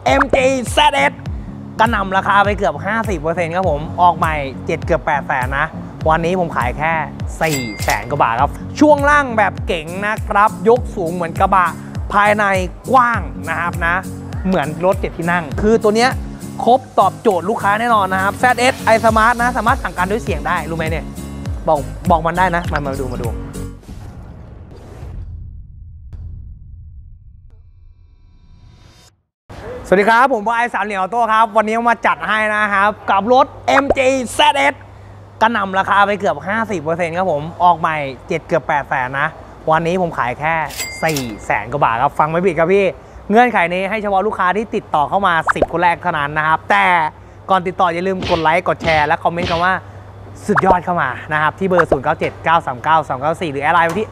MG ZS กระหน่ำราคาไปเกือบ 50% ครับผมออกใหม่7เกือบ8 แสนนะวันนี้ผมขายแค่4 แสนกว่าบาทครับช่วงล่างแบบเก๋งนะครับยกสูงเหมือนกระบะภายในกว้างนะครับนะเหมือนรถ7 ที่นั่งคือตัวเนี้ยครบตอบโจทย์ลูกค้าแน่นอนนะครับ ZS iSmart นะสามารถสั่งการด้วยเสียงได้รู้ไหมเนี่ยบอกมันได้นะมาดูสวัสดีครับผมบอย3 เหลี่ยมออโต้ครับวันนี้มาจัดให้นะครับกับรถ MG ZS กระหน่ำราคาไปเกือบ 50% ครับผมออกใหม่7เกือบ8 แสนนะวันนี้ผมขายแค่4 แสนกว่าบาทครับฟังไม่ผิดครับพี่เงื่อนไขนี้ให้เฉพาะลูกค้าที่ติดต่อเข้ามา10 คนแรกเท่านั้นนะครับแต่ก่อนติดต่ออย่าลืมกดไลค์กดแชร์และคอมเมนต์คำว่าสุดยอดเข้ามานะครับที่เบอร์ 0979399294 หรือแอดไลน์ไปที่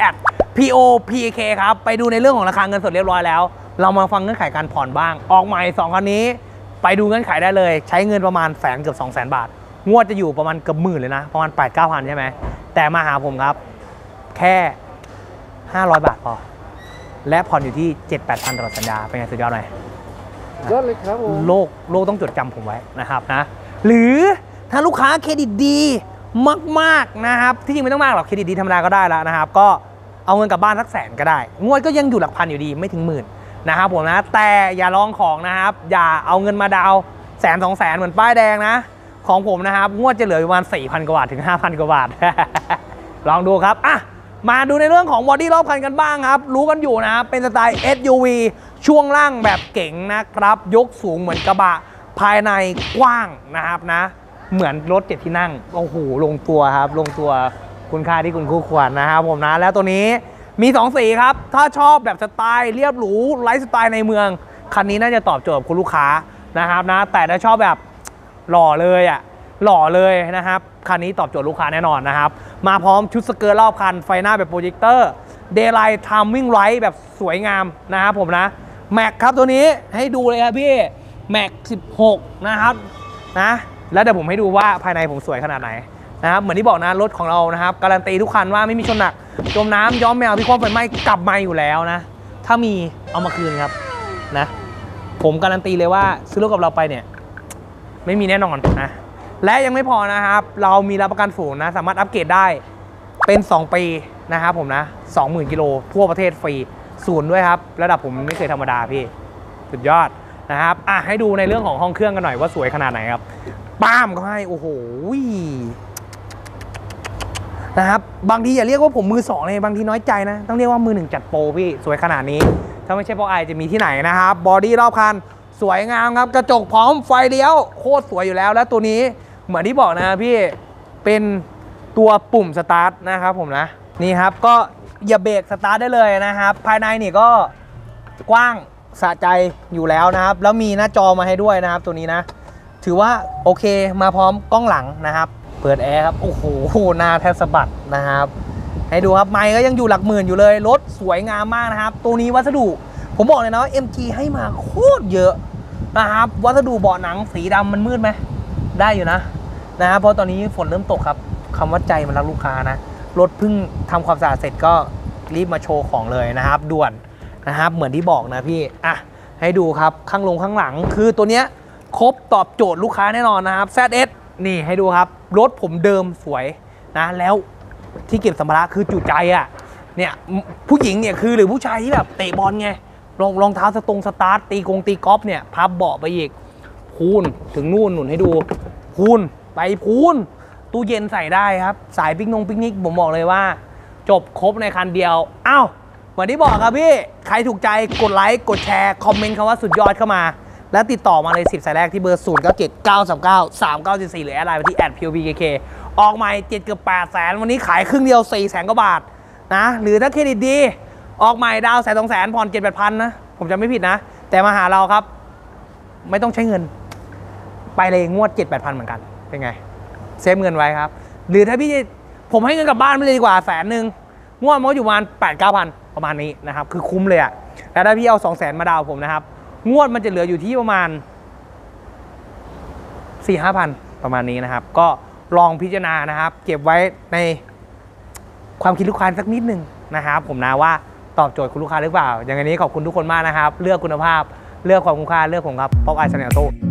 @POPK ครับไปดูในเรื่องของราคาเงินสดเรียบร้อยแล้วเรามาฟังเงื่อนไขการผ่อนบ้างออกใหม่2 คันนี้ไปดูเงื่อนไขได้เลยใช้เงินประมาณแสนเกือบ200,000 บาทงวดจะอยู่ประมาณเกือบหมื่นเลยนะประมาณ 8-9 พันใช่ไหมแต่มาหาผมครับแค่500 บาทพอและผ่อนอยู่ที่ 7-8 พันตลอดสัญญาเป็นไงสุดยอดไหมยอดเลยครับผมโลกต้องจดจำผมไว้นะครับนะหรือถ้าลูกค้าเครดิตดีมากๆนะครับที่จริงไม่ต้องมากหรอกเครดิตดีธรรมดาก็ได้แล้วนะครับก็เอาเงินกลับบ้านสักแสนก็ได้งวดก็ยังอยู่หลักพันอยู่ดีไม่ถึงหมื่นนะครับผมนะแต่อย่าลองของนะครับอย่าเอาเงินมาดาว100,000-200,000เหมือนป้ายแดงนะของผมนะครับงวดจะเหลือประมาณ 4,000 กว่าบาทถึง 5,000 กว่าบาท ลองดูครับอ่ะมาดูในเรื่องของบอดี้รอบคันกันบ้างครับรู้กันอยู่นะครับเป็นสไตล์ SUV ช่วงล่างแบบเก๋งนะครับยกสูงเหมือนกระบะภายในกว้างนะครับนะเหมือนรถ7 ที่นั่งโอ้โหลงตัวครับลงตัวคุณค่าที่คุณคู่ควรนะครับผมนะแล้วตัวนี้มี2 สีครับถ้าชอบแบบสไตล์เรียบหรูไลฟ์สไตล์ในเมืองคันนี้น่าจะตอบโจทย์คุณลูกค้านะครับนะแต่ถ้าชอบแบบหล่อเลยนะครับคันนี้ตอบโจทย์ลูกค้าแน่นอนนะครับมาพร้อมชุดสเกิร์ตรอบคันไฟหน้าแบบโปรเจคเตอร์เดย์ไลท์ไทมิ่งไลท์แบบสวยงามนะครับผมนะแม็กครับตัวนี้ให้ดูเลยครับพี่แม็ก16นะครับนะแล้วเดี๋ยวผมให้ดูว่าภายในผมสวยขนาดไหนนะครับเหมือนที่บอกนะรถของเรานะครับการันตีทุกคันว่าไม่มีชนหนักจมน้ำย้อมแมวพี่ความไฟไหม้กลับมาอยู่แล้วนะถ้ามีเอามาคืนครับนะผมการันตีเลยว่าซื้อรถกับเราไปเนี่ยไม่มีแน่นอนนะและยังไม่พอนะครับเรามีรับประกันศูนย์นะสามารถอัปเกรดได้เป็น2 ปีนะครับผมนะ 20,000 กิโลทั่วประเทศฟรีศูนย์ด้วยครับระดับผมไม่เคยธรรมดาพี่สุดยอดนะครับให้ดูในเรื่องของห้องเครื่องกันหน่อยว่าสวยขนาดไหนครับป้ามก็ให้โอ้โหนะครับบางทีอย่าเรียกว่าผมมือ2เลยบางทีน้อยใจนะต้องเรียกว่ามือ1จัดโปรพี่สวยขนาดนี้ถ้าไม่ใช่เพราะไอจะมีที่ไหนนะครับบอดี้รอบคันสวยงามครับกระจกพร้อมไฟเลี้ยวโคตรสวยอยู่แล้วและตัวนี้เหมือนที่บอกนะพี่เป็นตัวปุ่มสตาร์ทนะครับผมนะนี่ครับก็อย่าเบรกสตาร์ทได้เลยนะครับภายในนี่ก็กว้างสะใจอยู่แล้วนะครับแล้วมีหน้าจอมาให้ด้วยนะครับตัวนี้นะถือว่าโอเคมาพร้อมกล้องหลังนะครับเปิดแอร์ครับโอ้โหหน้าแทบสะบัดนะครับให้ดูครับไมค์ก็ยังอยู่หลักหมื่นอยู่เลยรถสวยงามมากนะครับตัวนี้วัสดุผมบอกเลยนะว่า MG ให้มาโคตรเยอะนะครับวัสดุเบาะหนังสีดำมันมืดไหมได้อยู่นะครับเพราะตอนนี้ฝนเริ่มตกครับคำว่าใจมันรักลูกค้านะรถเพิ่งทำความสะอาดเสร็จก็รีบมาโชว์ของเลยนะครับด่วนนะครับเหมือนที่บอกนะพี่ให้ดูครับข้างหลังคือตัวเนี้ยครบตอบโจทย์ลูกค้าแน่นอนนะครับ ZS นี่ให้ดูครับรถผมเดิมสวยนะแล้วที่เก็บสัมภาระคือจุใจเนี่ยผู้หญิงเนี่ยคือหรือผู้ชายที่แบบเตะบอลไงรองเท้าสตาร์ทตีกอล์ฟเนี่ยพับเบาะไปอีกพูนถึงนู่นหนุนให้ดูพูนไปพูนตู้เย็นใส่ได้ครับสายปิกนิกผมบอกเลยว่าจบครบในคันเดียวเหมือนที่บอกครับพี่ใครถูกใจกดไลค์กดแชร์คอมเมนต์คำว่าสุดยอดเข้ามาแล้วติดต่อมาเลย10 สายแรกที่เบอร์ 0979393944 หรือแอดไลน์ไปที่ @POPK ออกใหม่7เกือบ8 แสนวันนี้ขายครึ่งเดียว4 แสนกว่าบาทนะหรือถ้าเครดิตดีออกใหม่ดาว100,000-200,000ผ่อน7-8 พันนะผมจะไม่ผิดนะแต่มาหาเราครับไม่ต้องใช้เงินไปเลยงวด 7-8 พันเหมือนกันเป็นไงเซฟเงินไว้ครับหรือถ้าพี่ผมให้เงินกลับบ้านไม่เลยดีกว่า100,000งวดมันก็อยู่ประมาณ 8-9 พันประมาณนี้นะครับคือคุ้มเลยแล้วถ้าพี่เอา200,000มาดาวผมนะครับงวดมันจะเหลืออยู่ที่ประมาณ 4-5 พันประมาณนี้นะครับก็ลองพิจารณานะครับเก็บไว้ในความคิดลูกค้าสักนิดนึงนะครับผมนะว่าตอบโจทย์คุณลูกค้าหรือเปล่าอย่างนี้ขอบคุณทุกคนมากนะครับเลือกคุณภาพเลือกความคุ้มค่าเลือกผมครับป๊อปอายสเนลโต้